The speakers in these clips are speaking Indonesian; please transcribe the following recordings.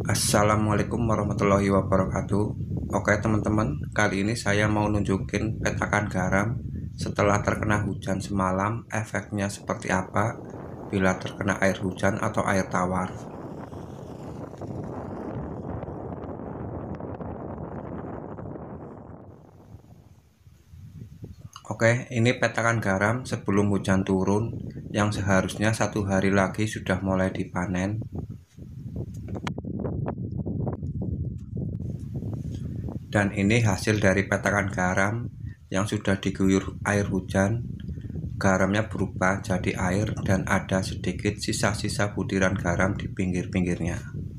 Assalamualaikum warahmatullahi wabarakatuh. Oke teman-teman, kali ini saya mau nunjukin petakan garam setelah terkena hujan semalam, efeknya seperti apa bila terkena air hujan atau air tawar. Oke, ini petakan garam sebelum hujan turun yang seharusnya 1 hari lagi sudah mulai dipanen. Dan ini hasil dari petakan garam yang sudah diguyur air hujan. Garamnya berubah jadi air dan ada sedikit sisa-sisa butiran garam di pinggir-pinggirnya.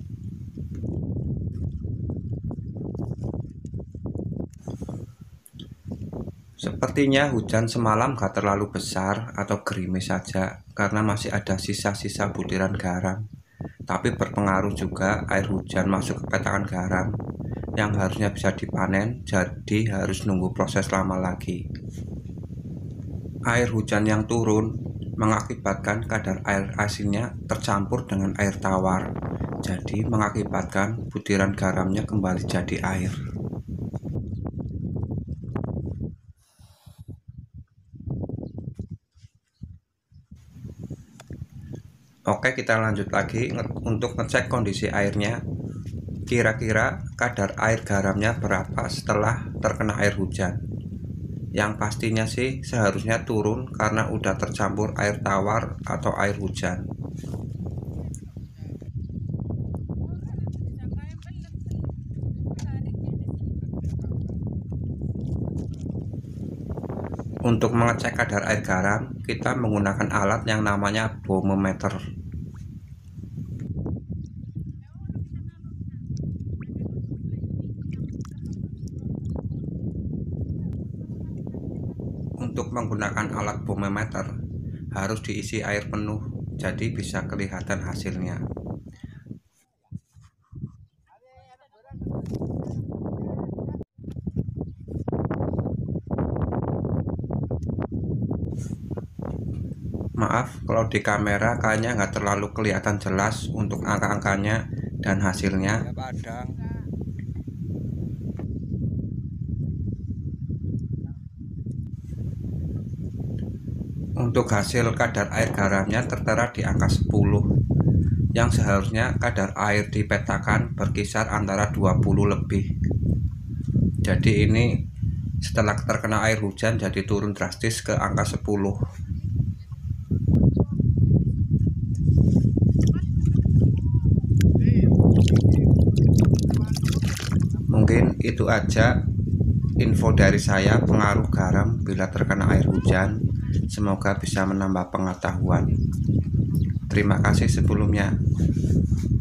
Sepertinya hujan semalam gak terlalu besar atau gerimis saja karena masih ada sisa-sisa butiran garam. Tapi berpengaruh juga air hujan masuk ke petakan garam yang harusnya bisa dipanen, jadi harus nunggu proses lama lagi. Air hujan yang turun mengakibatkan kadar air asinnya tercampur dengan air tawar, jadi mengakibatkan butiran garamnya kembali jadi air. Oke, kita lanjut lagi untuk ngecek kondisi airnya. Kira-kira kadar air garamnya berapa setelah terkena air hujan. Yang pastinya sih seharusnya turun karena udah tercampur air tawar atau air hujan. Untuk mengecek kadar air garam, kita menggunakan alat yang namanya bomometer. Untuk menggunakan alat bomometer harus diisi air penuh, jadi bisa kelihatan hasilnya. Maaf kalau di kamera kayaknya nggak terlalu kelihatan jelas untuk angka-angkanya dan hasilnya. Untuk hasil kadar air garamnya tertera di angka 10, yang seharusnya kadar air di petakan berkisar antara 20 lebih. Jadi ini setelah terkena air hujan jadi turun drastis ke angka 10. Mungkin itu aja info dari saya pengaruh garam bila terkena air hujan. Semoga bisa menambah pengetahuan. Terima kasih sebelumnya.